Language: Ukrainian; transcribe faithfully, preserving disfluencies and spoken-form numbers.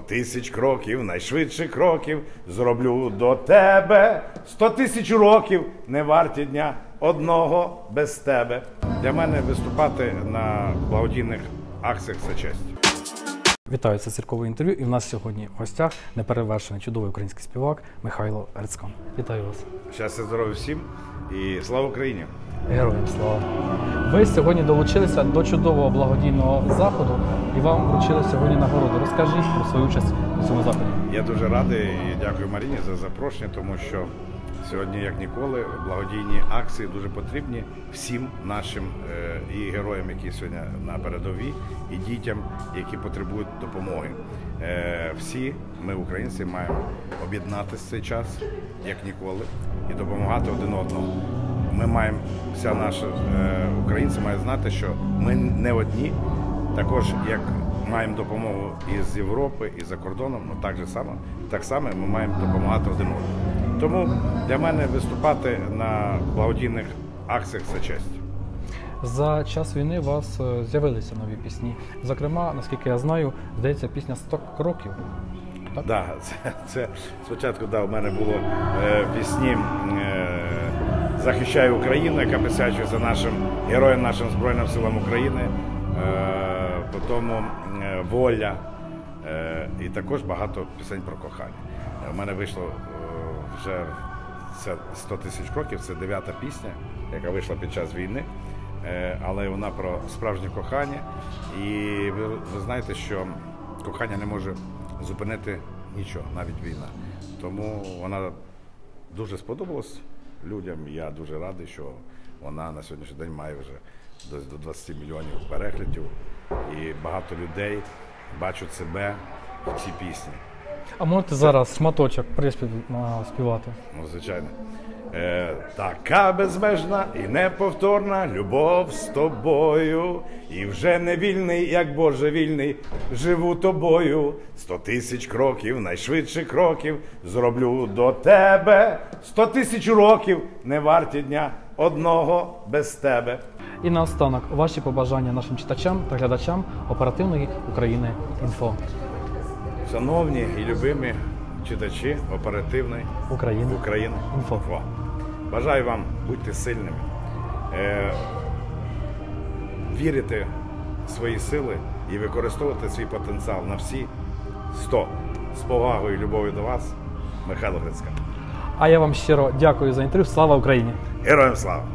тисяч кроків, найшвидших кроків зроблю до тебе. Сто тисяч років не варті дня одного без тебе. Для мене виступати на благодійних акціях – це честь. Вітаю, це зіркове інтерв'ю, і в нас сьогодні в гостях неперевершений чудовий український співак Михайло Грицькан. Вітаю вас. Щастя, здоров'я всім і слава Україні! Героям слава! Ви сьогодні долучилися до чудового благодійного заходу і вам вручили сьогодні нагороду. Розкажіть про свою участь у цьому заході. Я дуже радий і дякую Маріні за запрошення, тому що сьогодні, як ніколи, благодійні акції дуже потрібні всім нашим е, і героям, які сьогодні на передовій, і дітям, які потребують допомоги. Е, всі ми, українці, маємо об'єднатися в цей час, як ніколи, і допомагати один одному. Ми маємо, вся наша е, українці мають знати, що ми не одні, також як маємо допомогу із Європи, і за кордоном, ну так же само, так само ми маємо допомагати один одному. Тому для мене виступати на благодійних акціях – це честь. За час війни у вас з'явилися нові пісні. Зокрема, наскільки я знаю, здається, пісня «сто кроків». Так, да, це, це спочатку да, у мене було е, пісні е, «Захищаю Україну», яка присвячується нашим героям, нашим Збройним силам України, е, потім е, «Воля», е, і також багато пісень про кохання. У мене вийшло вже це сто тисяч кроків, це дев'ята пісня, яка вийшла під час війни, але вона про справжнє кохання. І ви, ви знаєте, що кохання не може зупинити нічого, навіть війна. Тому вона дуже сподобалась людям. Я дуже радий, що вона на сьогоднішній день має вже до двадцяти мільйонів переглядів. І багато людей бачать себе в цій пісні. А можете зараз шматочок приспів співати? Ну, звичайно. Е, така безмежна і неповторна любов з тобою, і вже не вільний, як божевільний, живу тобою. Сто тисяч кроків, найшвидших кроків зроблю до тебе. Сто тисяч років не варті дня одного без тебе. І наостанок, ваші побажання нашим читачам та глядачам оперативної України інфо. Шановні і любимі читачі оперативної України, України інфо. Бажаю вам бути сильними, е, вірити в свої сили і використовувати свій потенціал на всі сто. З повагою і любов'ю до вас, Михайло Грицькан. А я вам щиро дякую за інтерв'ю. Слава Україні! Героям слава!